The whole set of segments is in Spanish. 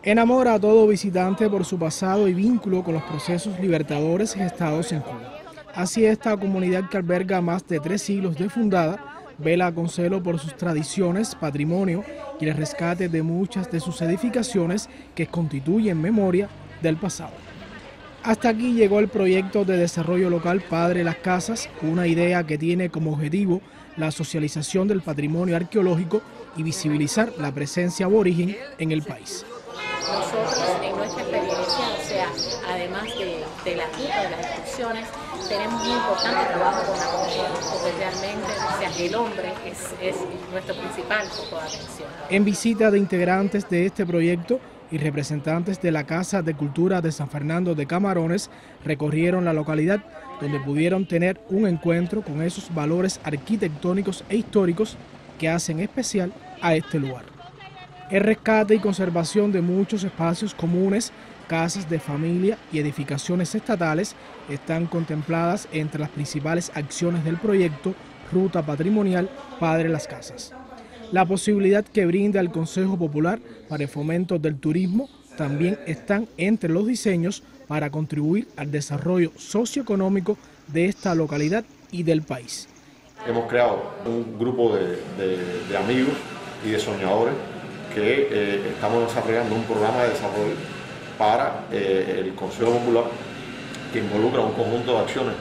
Enamora a todo visitante por su pasado y vínculo con los procesos libertadores gestados en Cuba. Así, esta comunidad, que alberga más de 3 siglos de fundada, vela con celo por sus tradiciones, patrimonio y el rescate de muchas de sus edificaciones que constituyen memoria del pasado. Hasta aquí llegó el proyecto de desarrollo local Padre Las Casas, una idea que tiene como objetivo la socialización del patrimonio arqueológico y visibilizar la presencia aborigen en el país. Nosotros, en nuestra experiencia, o sea, además de la ruta, de las excursiones, tenemos un importante trabajo con la comunidad, porque realmente, o sea, el hombre es nuestro principal foco de atención. En visita de integrantes de este proyecto y representantes de la Casa de Cultura de San Fernando de Camarones recorrieron la localidad, donde pudieron tener un encuentro con esos valores arquitectónicos e históricos que hacen especial a este lugar. El rescate y conservación de muchos espacios comunes, casas de familia y edificaciones estatales están contempladas entre las principales acciones del proyecto Ruta Patrimonial Padre Las Casas. La posibilidad que brinda el Consejo Popular para el fomento del turismo también están entre los diseños para contribuir al desarrollo socioeconómico de esta localidad y del país. Hemos creado un grupo de amigos y de soñadores que estamos desarrollando un programa de desarrollo para el Consejo Popular, que involucra un conjunto de acciones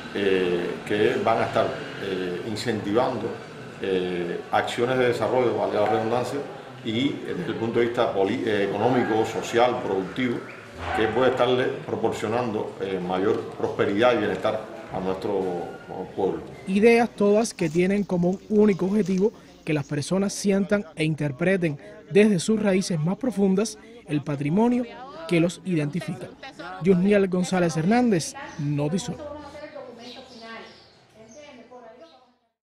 que van a estar incentivando acciones de desarrollo, valga la redundancia, y desde el punto de vista económico, social, productivo, que puede estarle proporcionando mayor prosperidad y bienestar a nuestro pueblo. Ideas todas que tienen como un único objetivo que las personas sientan e interpreten desde sus raíces más profundas el patrimonio que los identifica. Yusniel González Hernández, Notisol.